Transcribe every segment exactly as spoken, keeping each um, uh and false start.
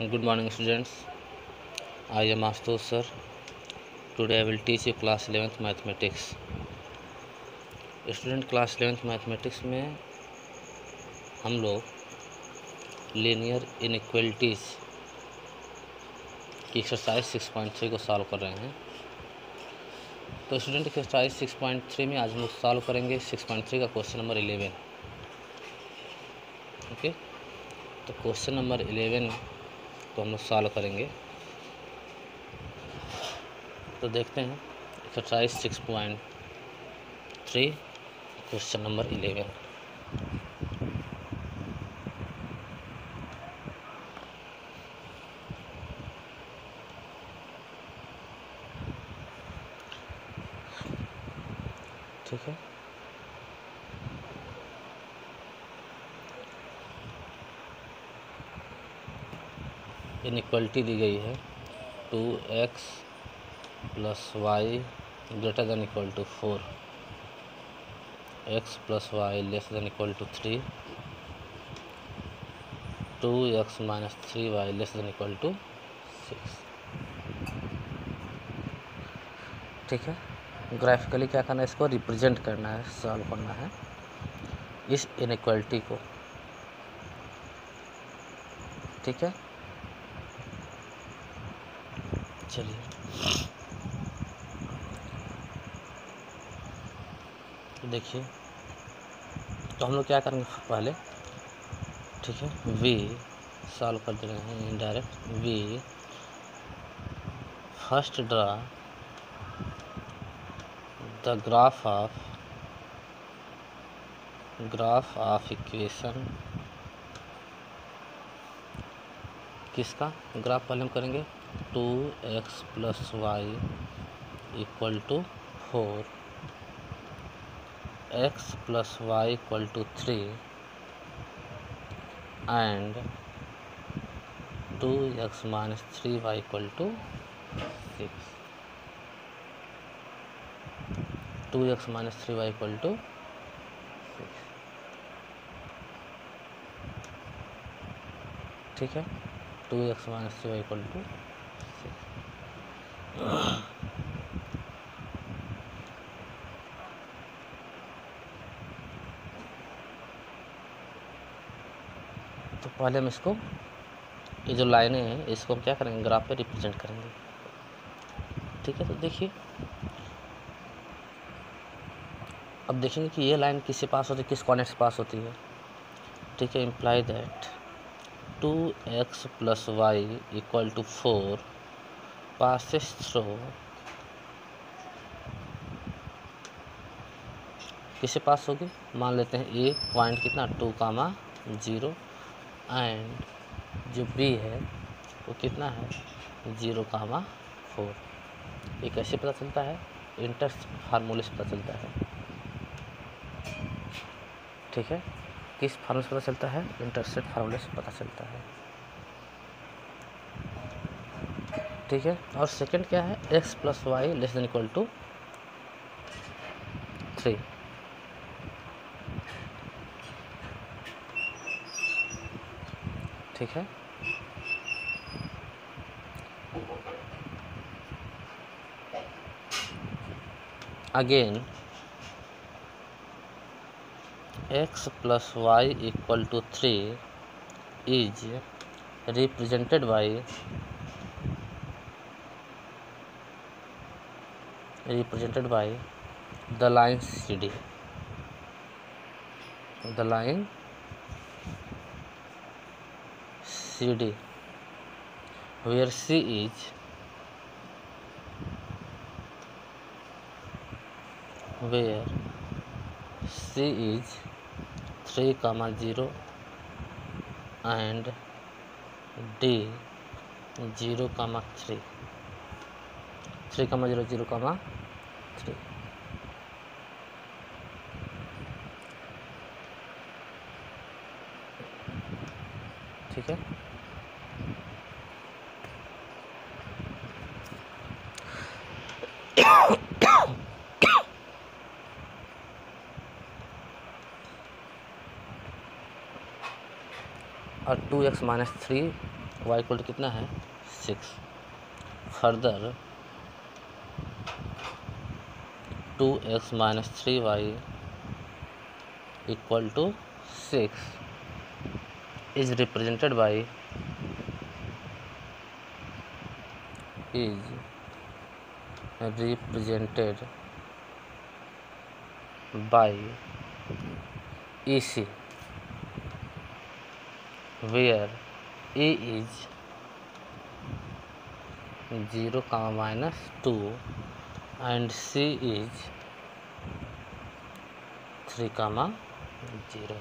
Good morning, students. I am Ashutosh sir. Today I will teach you class eleventh mathematics. Student class eleventh mathematics में हम लोग linear inequalities की exercise six point three को solve कर रहे हैं। तो student exercise six point three में आज हम लोग सॉल्व करेंगे सिक्स पॉइंट थ्री का क्वेश्चन नंबर इलेवन। ओके, तो क्वेश्चन नंबर इलेवन को हम लोग सॉल्व करेंगे। तो देखते हैं exercise six point three question number eleven. ठीक है, इनइक्वलिटी दी गई है two x plus y greater than equal to four, x plus y less than equal to three, two x minus three y less than equal to six. ठीक है, graphically क्या करना है, इसको रिप्रेजेंट करना है, सॉल्व करना है इस इनइक्वलिटी को। ठीक है, चलिए देखिए, तो हम लोग क्या करेंगे पहले। ठीक है, v सॉल्व कर दे रहे हैं indirect. v first draw the graph of graph of equation. किसका ग्राफ पहले हम करेंगे, two x plus y equal to four, x plus y equal to three and two x minus three y equal to six. Two x minus three y equal to six. ठीक है, two x minus three y equal to six. तो पहले हम इसको, ये जो लाइनें हैं इसको हम क्या करेंगे, ग्राफ पे रिप्रेजेंट करेंगे। ठीक है, तो देखिए अब देखेंगे कि ये लाइन किससे पास होती है, किस कोऑर्डिनेट से पास होती है। ठीक है, imply that two x plus y equal to four passes through, किससे पास होगी, मान लेते हैं ए पॉइंट कितना, टू कामा जीरो, एंड जो बी है वो कितना है, जीरो कामा फोर। ये कैसे पता चलता है, इंटरसेप्ट फार्मूले से पता चलता है। ठीक है, किस फार्मूले से पता चलता है, इंटरसेप्ट फार्मूले से पता चलता है। ठीक है, और सेकंड क्या है, x plus y less than equal to three. ठीक है, again x plus y equal to three is represented by represented by the line C D, the line C D where C is where c is three comma zero and d zero comma three, three comma zero zero comma three. ठीक है, और two x minus three y equal to कितना है six. Further two x minus three y equal to six is represented by is represented by E C where A is zero comma minus two and C is three comma zero।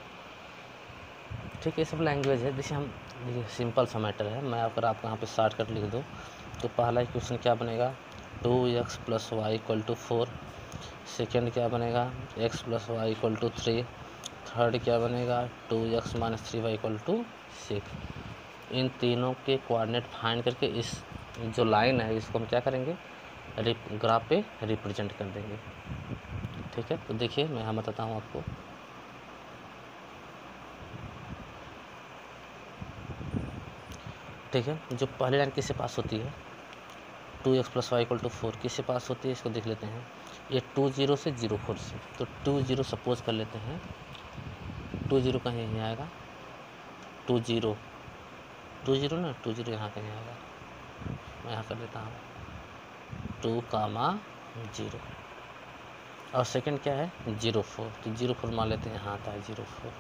ठीक है, ये सब language है। जैसे हम देखिए simple सा matter है, मैं अगर आपको यहाँ पे शॉर्ट कट लिख दूँ तो पहला क्वेश्चन क्या बनेगा two x plus y equal to four. Second क्या बनेगा x plus y equal to three. Third क्या बनेगा two x minus three y equal to six. इन तीनों के कोऑर्डिनेट फाइंड करके इस जो लाइन है इसको हम क्या करेंगे ग्राफ पे रिप्रेजेंट कर देंगे। ठीक है, तो देखिए मैं यहाँ बताता हूँ आपको। ठीक है, जो पहली लाइन किससे पास होती है two x plus y equal to four किससे पास होती है, इसको देख लेते हैं। ये टू जीरो से जीरो फोर से, तो टू जीरो सपोज कर लेते हैं, टू जीरो कहीं नहीं आएगा, टू जीरो टू जीरो ना टू जीरो यहाँ कहीं आएगा, मैं यहाँ कर लेता हूँ टू कामा जीरो। और सेकंड क्या है जीरो फोर, तो जीरो फोर मान लेते हैं यहाँ आता है जीरो फोर।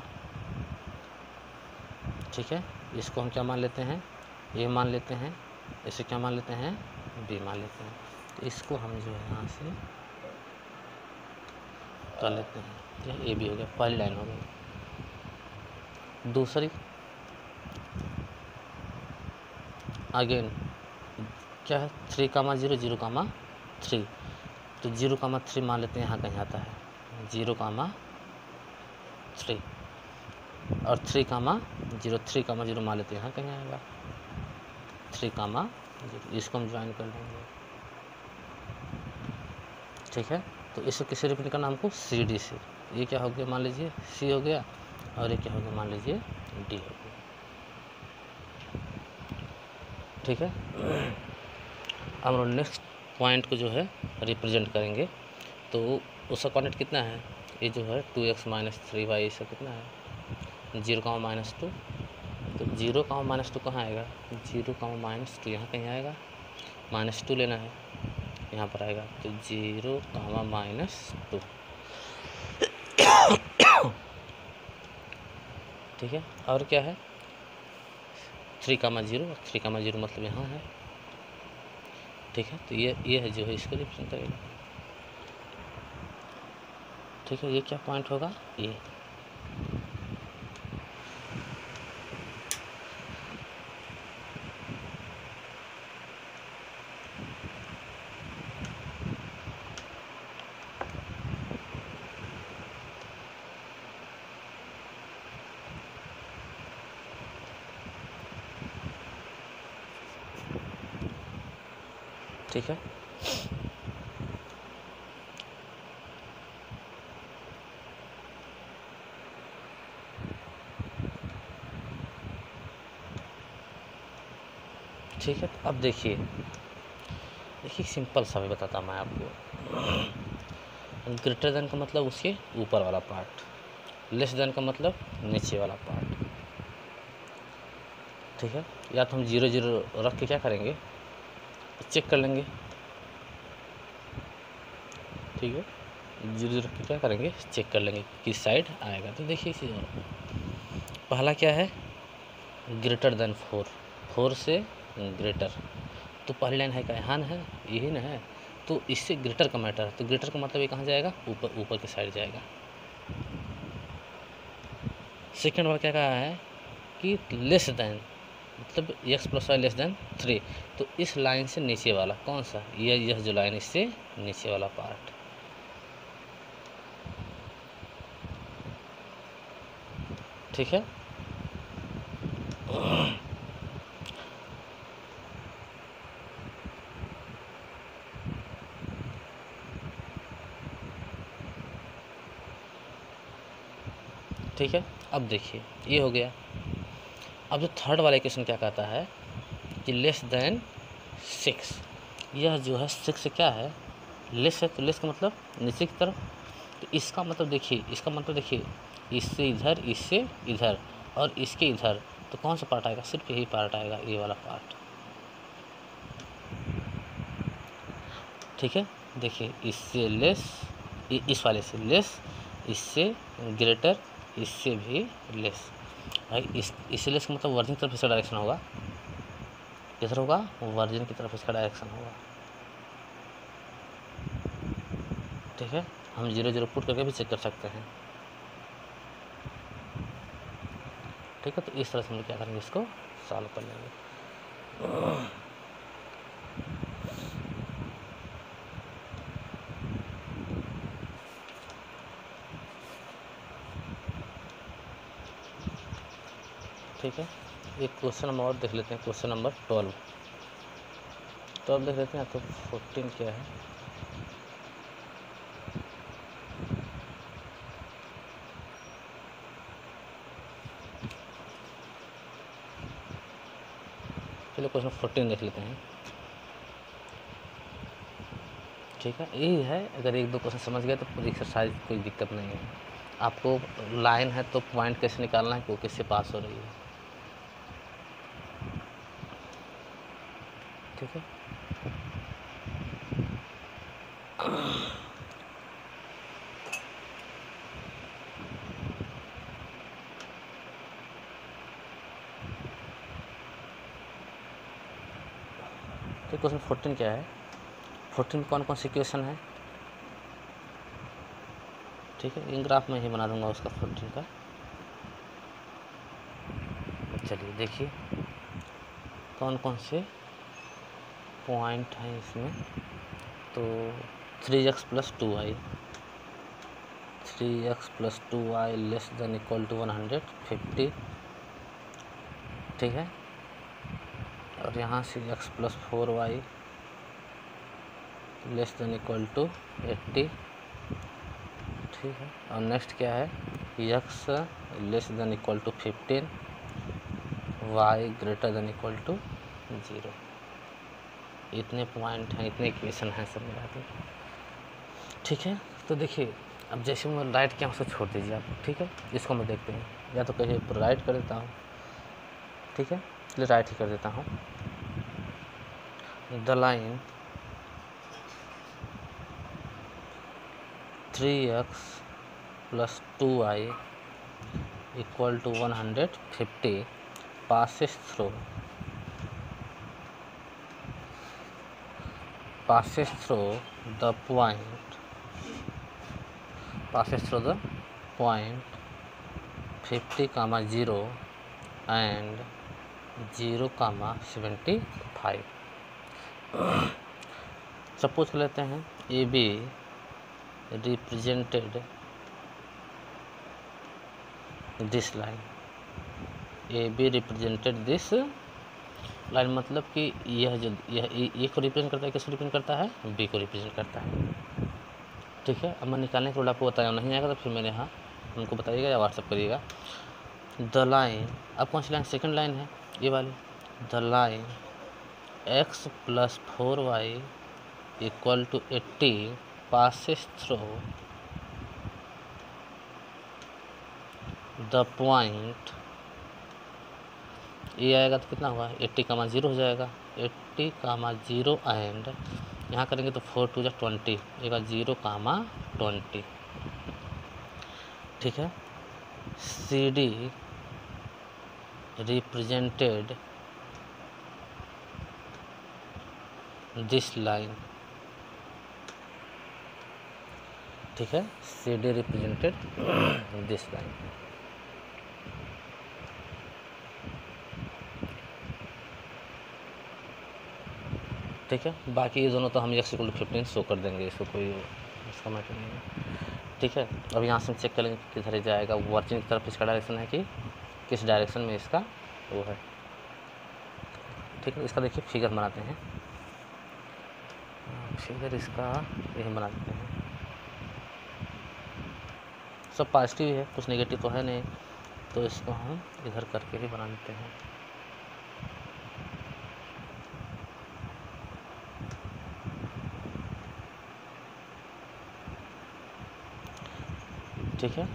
ठीक है, इसको हम क्या मान लेते हैं ए मान लेते हैं, इसे क्या मान लेते हैं बी मान लेते हैं। तो इसको हम जो है यहाँ से कर लेते हैं, ठीक है, ए बी हो गया, पहली लाइन हो गई। दूसरी अगेन क्या है three comma zero zero comma three, तो जीरो कामा थ्री मान लेते हैं यहाँ कहीं आता है जीरो कामा थ्री, और three comma zero three comma zero मान लेते हैं यहाँ कहीं आएगा थ्री कामा जीरो, इसको हम ज्वाइन कर लेंगे। ठीक है, तो इसको किसे रिप्रेजेंट करना हमको सी डी से। ये क्या हो गया मान लीजिए सी हो गया, और ये क्या हो गया मान लीजिए डी हो गया। ठीक है, अब हम नेक्स्ट पॉइंट को जो है रिप्रेजेंट करेंगे, तो उसका कोऑर्डिनेट कितना है ये जो है two x minus three y, इसका कितना है जीरो कामा माइनस टू, तो जीरो कामा माइनस टू कहाँ आएगा जीरो कामा माइनस टू यहाँ कहीं आएगा, माइनस टू लेना है यहाँ पर आएगा, तो जीरो कामा माइनस टू। ठीक है, और क्या है three comma zero, three comma zero मतलब यहाँ है। ठीक है, तो ये ये है जो है इसको रिप्रेजेंट करेगा। ठीक है, ये क्या पॉइंट होगा ये। ठीक है, ठीक है, तो अब देखिए देखिए सिंपल सा भी बताता मैं आपको। ग्रेटर देन का मतलब उसके ऊपर वाला पार्ट, लेस देन का मतलब नीचे वाला पार्ट। ठीक है, या तो हम जीरो जीरो रख के क्या करेंगे चेक कर लेंगे। ठीक है, जीरो जीरो रख के क्या करेंगे चेक कर लेंगे किस साइड आएगा। तो देखिए इसी पहला क्या है ग्रेटर देन फोर, फोर से ग्रेटर, तो पहली लाइन है क्या हान है यही ना है, तो इससे ग्रेटर का मैटर है, तो ग्रेटर का मतलब ये कहाँ जाएगा ऊपर ऊपर के साइड जाएगा। सेकेंड वाला क्या कहा है कि लेस देन मतलब x plus y less than three, तो इस लाइन से नीचे वाला कौन सा ये यह जो लाइन इससे नीचे वाला पार्ट। ठीक है, ठीक है, अब देखिए ये हो गया। अब जो थर्ड वाला इक्वेशन क्या कहता है कि लेस देन सिक्स, यह जो है सिक्स से क्या है, लेस है, तो लेस का मतलब नीचे की तरफ, तो इसका मतलब देखिए, इसका मतलब देखिए इससे इधर, इससे इधर और इसके इधर, तो कौन सा पार्ट आएगा, सिर्फ यही पार्ट आएगा, ये वाला पार्ट। ठीक है, देखिए इससे लेस, इस वाले से लेस, इससे ग्रेटर, इससे भी लेस। भाई इस इससे लेस का मतलब वर्जिन की तरफ इसका डायरेक्शन होगा, किधर होगा, वर्जिन की तरफ इसका डायरेक्शन होगा। ठीक है, हम जीरो जीरो पुट करके भी चेक कर सकते हैं। ठीक है, तो इस तरह से हम क्या करेंगे, इसको सॉल्व कर लेंगे। ठीक है, एक क्वेश्चन हम और देख लेते हैं, क्वेश्चन नंबर ट्वेल्व ट्वेल्व देख लेते हैं, तो फोर्टीन क्या है। चलो क्वेश्चन फोर्टीन देख लेते हैं। ठीक है, यही है, अगर एक दो क्वेश्चन समझ गए तो पूरी एक्सरसाइज कोई दिक्कत नहीं है। आपको लाइन है तो पॉइंट कैसे निकालना है, वो किससे पास हो रही है। ठीक है, तो क्वेश्चन फोर्टीन क्या है, फोर्टीन कौन कौन सी क्वेश्चन है। ठीक है, इन ग्राफ में ही बना दूंगा उसका फोर्टीन का। चलिए देखिए कौन कौन से पॉइंट हैं इसमें। तो three x plus two y, three x plus two y less than equal to one hundred fifty. ठीक है, और यहाँ से x plus four y less than equal to eighty. ठीक है, और नेक्स्ट क्या है, x less than equal to fifteen, y greater than equal to zero. इतने पॉइंट हैं, इतने इक्वेशन हैं सब मिला के। ठीक है, तो देखिए अब जैसे मैं राइट किया उसको छोड़ दीजिए आप। ठीक है, इसको मैं देखते हैं, या तो कहीं पर राइट कर देता हूँ। ठीक है, चलिए राइट ही कर देता हूँ। The line three x plus two y equal to one hundred fifty passes through passes through the point passes through the point fifty comma zero and zero comma seventy five। Suppose कर लेते हैं A B represented this line, A B represented this line, मतलब कि यह जो यह ए को represent करता है, किसको रिप्रेजेंट करता है, बी को रिप्रेजेंट करता है। ठीक है, अब मैं निकालने के लिए आपको बताया, नहीं आएगा तो फिर मेरे यहाँ उनको बताइएगा या व्हाट्सअप करिएगा। द लाइन, अब कौन सी लाइन, सेकंड लाइन है ये वाली। The line x plus four y equal to eighty passes through the point, ये आएगा तो कितना हुआ, एट्टी कामा जीरो हो जाएगा, एट्टी कामा जीरो एंड यहाँ करेंगे तो फोर टू जा ट्वेंटी, एक जीरो कामा ट्वेंटी। ठीक है, C D represented this line. ठीक है, C D represented this line. ठीक है, बाकी ये दोनों तो हम x equal to fifteen show कर देंगे, इसको कोई इसका मैटर नहीं है। ठीक है, अब यहाँ से हम चेक करेंगे किधर ही जाएगा, वर्जिन की तरफ इसका डायरेक्शन है कि किस डायरेक्शन में इसका वो है। ठीक है, इसका देखिए फिगर बनाते हैं, फिगर इसका यही बना देते हैं। सब पॉजिटिव है, कुछ नेगेटिव तो है नहीं। तो इसको हम इधर करके ही बना लेते हैं। ठीक है,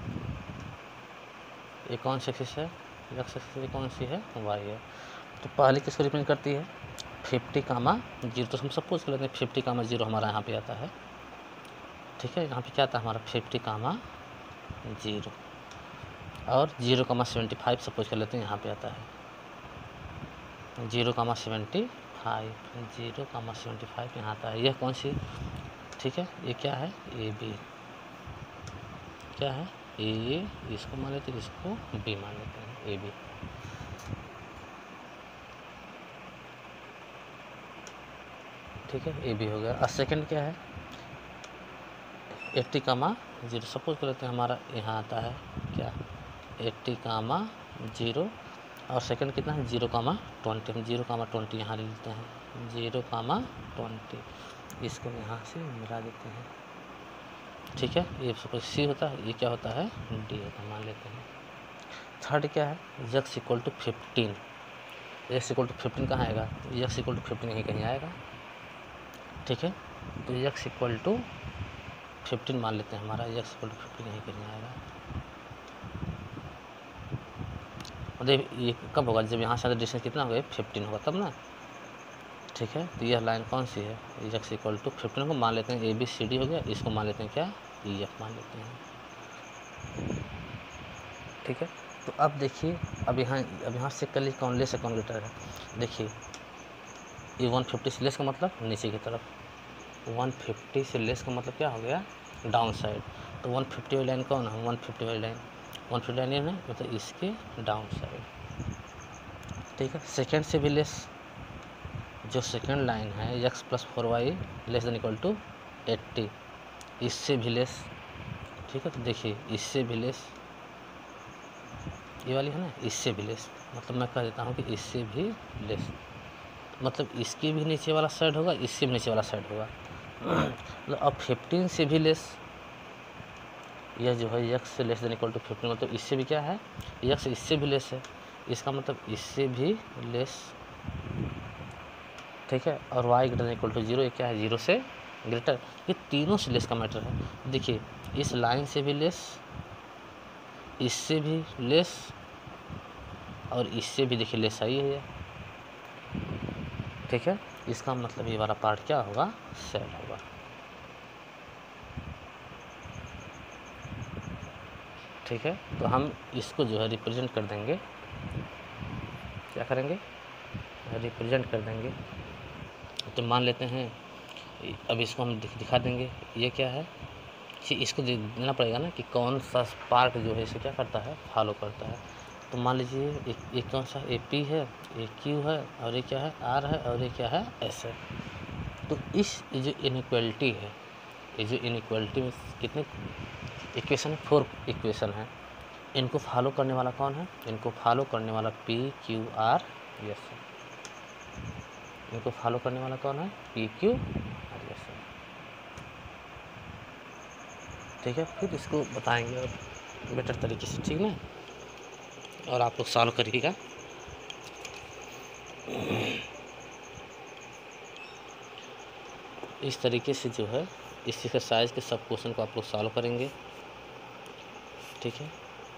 ये कौन सी एक्सिस है, एक्स एक्सिस कौन सी है, वाई है। तो पहले किसको रिप्रेजेंट करती है, फिफ्टी कामा जीरो। तो हम सपोज कर लेते हैं फिफ्टी कामा जीरो हमारा यहाँ पे आता है। ठीक है, यहाँ पे क्या आता है हमारा फिफ्टी कामा जीरो, और zero comma seventy five suppose कर लेते हैं यहाँ पे आता है। Zero comma seventy five, zero comma seventy five यहाँ आता है। यह कौन सी, ठीक है, ये क्या है, ए बी, क्या है ए, इसको मान लेते हैं, इसको बी मान लेते हैं, ए बी। ठीक है, ए बी हो गया। और सेकंड क्या है, एट्टी कामा जीरो सपोज कर लेते हैं हमारा यहाँ आता है क्या, एट्टी कामा जीरो, और सेकंड कितना है, जीरो कामा ट्वेंटी। हम जीरो कामा ट्वेंटी यहाँ ले लेते हैं, जीरो कामा ट्वेंटी, इसको यहाँ से मिला देते हैं। ठीक है, ये सपोज सी होता है, ये क्या होता है, डी होता है, मान लेते हैं। थर्ड क्या है, x equal to fifteen. X equal to fifteen कहाँ आएगा, एक्स इक्वल टू फिफ्टीन यहीं कहीं आएगा। ठीक है, तो एक्स इक्वल टू फिफ्टीन मान लेते हैं हमारा, एक्स इक्वल टू फिफ्टीन यहीं कहीं आएगा। मतलब ये कब होगा, जब यहाँ से डिस्टेंस कितना होगा, फिफ्टीन होगा तब ना। ठीक है, तो यह लाइन कौन सी है, एक्स इक्वल टू फिफ्टीन को मान लेते हैं ए बी सी डी हो गया, इसको मान लेते हैं क्या, ई एफ मान लेते हैं। ठीक है, तो अब देखिए, अब यहाँ अब यहाँ से कर लीजिए कौन लेस है कौन ग्रेटर है। देखिए ये वन फिफ्टी से लेस का मतलब नीचे की तरफ, वन फिफ्टी से लेस का मतलब क्या हो गया, डाउन साइड। तो वन फिफ्टी वाली लाइन कौन है, वन फिफ्टी वाली लाइन, वन फिफ्टी लाइन है मतलब इसके डाउन साइड। ठीक है, सेकेंड से भी लेस, जो सेकेंड लाइन है x plus four y less than equal to eighty, इससे भी लेस। ठीक है, तो देखिए इससे भी लेस, ये वाली है ना, इससे भी लेस, मतलब मैं कह देता हूँ कि इससे भी लेस, मतलब इसके भी नीचे वाला साइड होगा, इससे भी नीचे वाला साइड होगा। मतलब अब फिफ्टीन से भी लेस, यह जो है एक्स से less than equal to fifteen, मतलब इससे भी क्या है, एक्स इससे भी लेस है, इसका मतलब इससे भी लेस। ठीक है, और y greater than equal to zero, ये क्या है, जीरो से ग्रेटर। ये तीनों से लेस का मैटर है। देखिए इस लाइन से भी लेस, इससे भी लेस, और इससे भी देखिए लेस आई है। ठीक है, इसका मतलब ये वाला पार्ट क्या होगा, सेल होगा। ठीक है, तो हम इसको जो है रिप्रेजेंट कर देंगे, क्या करेंगे, रिप्रेजेंट कर देंगे। तो मान लेते हैं, अब इसको हम दिखा देंगे, ये क्या है, इसको देना पड़ेगा ना कि कौन सा पार्ट जो है इसे क्या करता है, फॉलो करता है। तो मान लीजिए एक, एक कौन सा, ए पी है, ए क्यू है, और ये क्या है, आर है, और ये क्या है, एस है। तो इस जो इनइक्वलिटी है, ये जो इनइक्वलिटी में कितने इक्वेशन है, फोर इक्वेशन है, इनको फॉलो करने वाला कौन है, इनको फॉलो करने वाला पी क्यू आर एस है। इनको फॉलो करने वाला कौन है, पी क्यू आर एस है। ठीक है, फिर इसको बताएंगे और बेटर तरीके से, ठीक ना, और आप लोग सॉल्व करिएगा। इस तरीके से जो है इस एक्सरसाइज के सब क्वेश्चन को आप लोग सॉल्व करेंगे। ठीक है,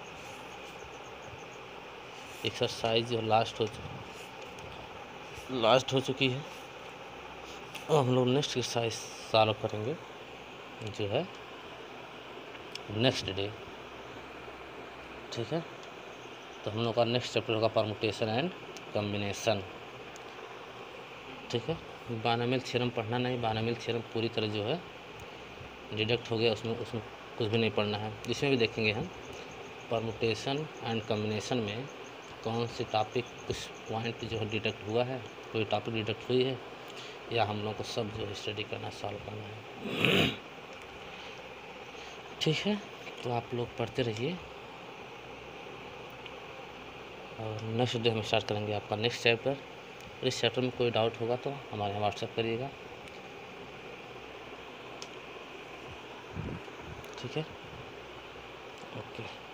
एक्सरसाइज जो लास्ट हो लास्ट हो चुकी है, और हम लोग नेक्स्ट एक्सरसाइज सॉल्व करेंगे जो है नेक्स्ट डे। ठीक है, तो हम लोग का नेक्स्ट चैप्टर होगा परमुटेशन एंड कॉम्बिनेशन। ठीक है, बायनोमियल थ्योरम पढ़ना नहीं, बायनोमियल थ्योरम पूरी तरह जो है डिडक्ट हो गया, उसमें उसमें कुछ भी नहीं पढ़ना है। इसमें भी देखेंगे हम परमुटेशन एंड कॉम्बिनेशन में कौन से टॉपिक, कुछ पॉइंट जो है डिडक्ट हुआ है, कोई टॉपिक डिडक्ट हुई है, या हम लोग को सब जो है स्टडी करना, सॉल्व करना है। ठीक है, तो आप लोग पढ़ते रहिए, और नेक्स्ट डे हम स्टार्ट करेंगे आपका नेक्स्ट चैप्टर। इस चैप्टर में कोई डाउट होगा तो हमारे यहाँ व्हाट्सएप करिएगा। ठीक है, ओके।